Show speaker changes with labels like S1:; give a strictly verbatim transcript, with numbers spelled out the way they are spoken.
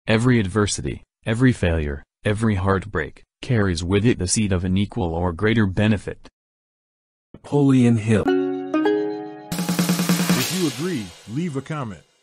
S1: Every adversity, every failure, every heartbreak, carries with it the seed of an equal or greater benefit.
S2: Napoleon Hill.
S3: If you agree, leave a comment.